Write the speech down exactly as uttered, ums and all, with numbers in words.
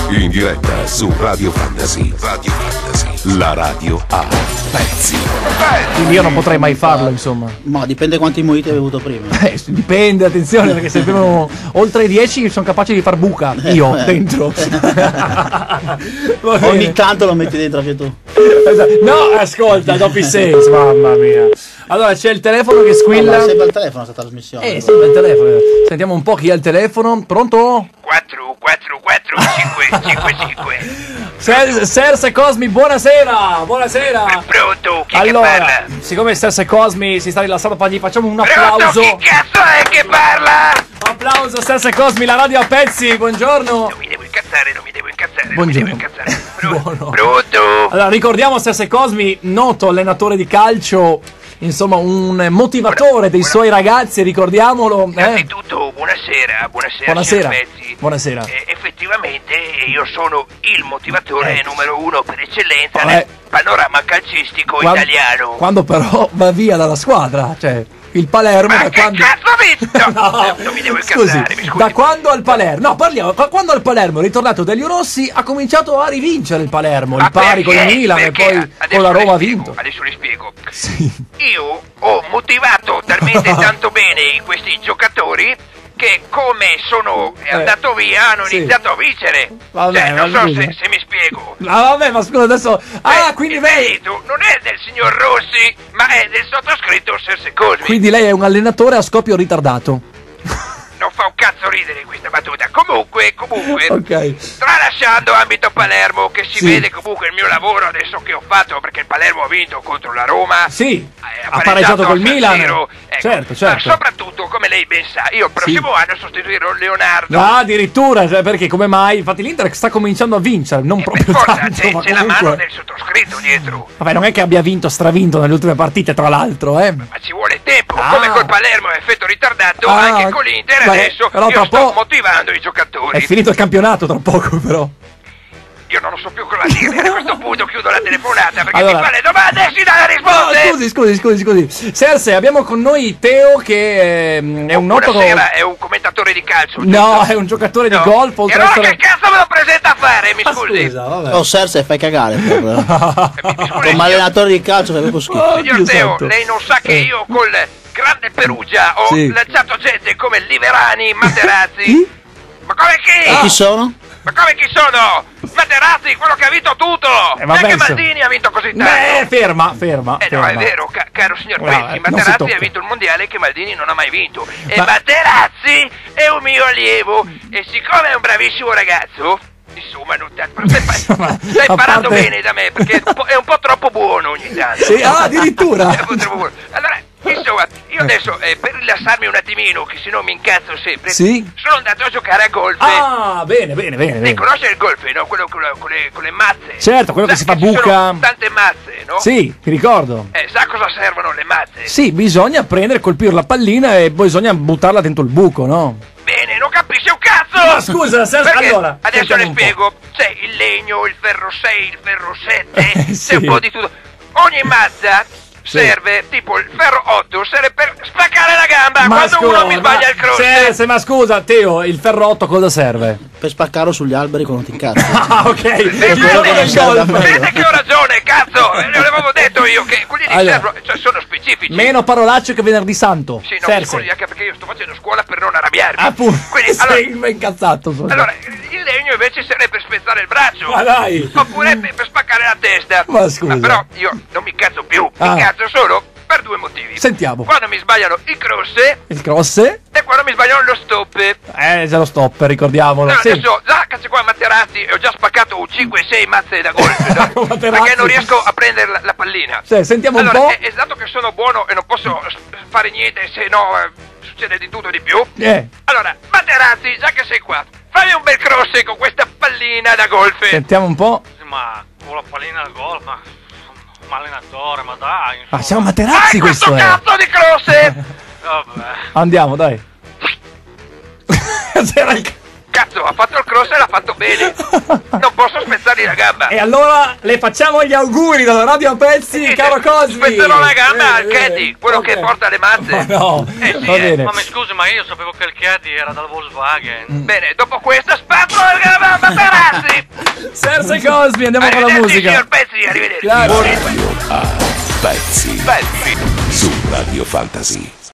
In diretta su Radio Fantasy. Radio Fantasy. La radio a pezzi. Quindi io non potrei mai farlo, insomma. Ma dipende quanti mojiti hai bevuto prima. Eh, dipende, attenzione, perché se bevono oltre i dieci sono capace di far buca. Io Eh, eh. dentro. Ogni tanto lo metti dentro anche tu. No, ascolta, dopo i sensi, mamma mia. Allora c'è il telefono che squilla. Ma sempre al telefono questa trasmissione. Eh, sempre il telefono. Sentiamo un po' chi ha il telefono. Pronto? quattro quattro quattro cinque cinque cinque. Ser- Serse Cosmi, buonasera. Buonasera. Pronto, chi Allora, che parla? siccome Serse Cosmi si sta rilassando, fa- gli facciamo un Pronto, applauso. chi cazzo è che parla? Applauso Serse Cosmi, la radio a pezzi. Buongiorno. Non mi devo incazzare, non mi devo incazzare, non mi Buongiorno. devo incazzare. Pro- Buono. Pronto? Allora, ricordiamo Serse Cosmi, noto allenatore di calcio, insomma un motivatore dei suoi ragazzi, ricordiamolo. Eh? Innanzitutto, buonasera, buonasera, Buonasera. signor Pezzi. Buonasera. Eh, effettivamente io sono il motivatore Eh. numero uno per eccellenza Eh. nel panorama calcistico Quando- italiano. Quando però va via dalla squadra, cioè il Palermo Ma da che quando... cazzo ha detto? No, Eh, non mi devo scusi, incazzare, mi scusi. da quando al Palermo, no parliamo, da quando al Palermo è ritornato Delio Rossi ha cominciato a rivincere il Palermo, Ma il pari con il perché? Milan e Perché? poi Adesso con la le Roma ha spiego, vinto. Adesso le spiego. Sì. Io ho motivato talmente tanto bene questi giocatori che come sono Eh, andato via hanno sì. iniziato a vincere. Vabbè, cioè, non ma so scusa. se, se mi spiego. Ah vabbè, ma scusa adesso... Ah, Eh, quindi il lei... merito non è del signor Rossi, ma è del sottoscritto Serse Cosmi. Quindi lei è un allenatore a scoppio ritardato. Non fa un cazzo ridere questa battuta. Comunque, comunque, Ok. tralasciando ambito Palermo, che si Sì. vede comunque il mio lavoro adesso che ho fatto, perché il Palermo ha vinto contro la Roma. Sì, Eh, ha pareggiato col al San Milan. Siro, ecco. Certo, Ma certo. soprattutto, come lei ben sa, io il prossimo anno sostituirò Leonardo. Ah, addirittura, cioè, perché come mai? Infatti l'Inter sta cominciando a vincere, non E per proprio forza tanto, c'è, ma c'è la mano comunque... del sottoscritto dietro. Vabbè, non è che abbia vinto, stravinto nelle ultime partite, tra l'altro, eh. Ma ci vuole tempo, Ah. come col Palermo è effetto ritardato, Ah, anche con l'Inter beh, adesso però io tra sto po'- motivando i giocatori. È finito il campionato tra poco, però. Io non lo so più cosa dire, a questo punto chiudo la telefonata perché Allora- mi fa le domande e si dà le No, risposte. scusi, scusi, scusi, scusi. Serse, abbiamo con noi Teo che ehm, è un noto... Buonasera, è un commentatore di calcio. No, giusto? è un giocatore No. di golf, E oltre a allora essere... che cazzo me lo presenta a fare, mi Ah, scusi? scusa, vabbè. Oh, Serse, fai cagare proprio. Mi scusi, Come signor- allenatore di calcio fai proprio schifo. Oh, Signor Dio Teo, santo. lei non sa che Eh. io col grande Perugia ho Sì. lanciato gente come Liverani, Materazzi. Chi? Ma come chi? E chi sono? Ma come chi sono? Materazzi, quello che ha vinto tutto! Eh, vabbè, Neanche insomma. Maldini ha vinto così tanto! Beh, ferma, ferma, Eh no, ferma. è vero, ca- caro signor No, Pezzi, eh, non si Materazzi tocca. ha vinto il mondiale che Maldini non ha mai vinto. E Ma- Materazzi è un mio allievo e siccome è un bravissimo ragazzo, insomma, non te- però stai, pa- Ma- stai a imparando parte- bene da me perché è un po', è un po' troppo buono ogni tanto. Sì, ah, addirittura. È un po' troppo buono. Allora, insomma, io adesso eh, per rilassarmi un attimino, che se no mi incazzo sempre, Sì. sono andato a giocare a golf. Ah, bene, bene, bene. Lei bene. conosce il golf, no? Quello con, la- con le, con le mazze. Certo, quello che Sa si fa ci sono buca. tante mazze, no? Sì, ti ricordo. Eh, sa cosa servono le mazze? Sì, bisogna prendere, colpire la pallina e bisogna buttarla dentro il buco, no? Bene, non capisce un cazzo! Ma scusa, Serse, Perché allora, adesso sentiamo le un po'. spiego. C'è il legno, il ferro sei, il ferro sette, Eh, c'è sì. un po' di tutto. Ogni mazza serve, tipo il ferro otto, serve per spaccare la gamba quando uno mi sbaglia il cross. Serse, ma scusa, Teo, il ferrotto cosa serve? Per spaccarlo sugli alberi quando ti incazzi. Ah, ok. Eh, Il gioco vedi, del golf. Vedete che ho ragione, cazzo! Eh, Le avevo detto io che quelli di Allora. servo, cioè, sono specifici. Meno parolacce che venerdì santo. Sì, no, Serse. scusi, anche perché io sto facendo scuola per non arrabbiarmi. Appunto. Quindi, allora, Sei incazzato. scusa. allora, il legno invece serve per spezzare il braccio. Ma dai. Oppure per, per spaccare la testa. Ma scusa. però io non mi cazzo più. Ah. Mi cazzo solo per due motivi. Sentiamo. Quando mi sbagliano il cross Il cross? Eh, e quando mi sbagliano lo stop. c'è lo stopper, ricordiamolo. No, Sì. adesso, già cazzo qua Materazzi, ho già spaccato cinque sei mazze da golf, no? Materazzi. Perché non riesco a prendere la, la pallina. Sì, sentiamo allora, un po'. È, è dato che sono buono e non posso s- fare niente, se no eh, succede di tutto e di più. Eh, Allora, Materazzi, già che sei qua, fai un bel cross con questa pallina da golf. sentiamo un po'. Ma con la pallina al gol, ma, ma allenatore, ma dai. Ah, insomma. siamo Fai Materazzi questo questo è. cazzo di cross! Vabbè. Andiamo, dai. C'era il... Cazzo, ha fatto il cross e l'ha fatto bene. Non posso spezzargli la gamba. E allora le facciamo gli auguri dalla radio a pezzi, Sì, caro Cosmi. spezzerò la gamba al Eh, caddy, eh, quello ok. che porta le mazze. Ma no, Eh sì, va eh. bene. Ma mi scusi, ma io sapevo che il caddy era dal Volkswagen. Bene, dopo questa spazzola la gamba, Materazzi! Grazie Cosmi, andiamo con la Arrivederci, musica. signor Pezzi, arrivederci. Grazie. Radio A. Pezzi. Pezzi. Su Radio Fantasy.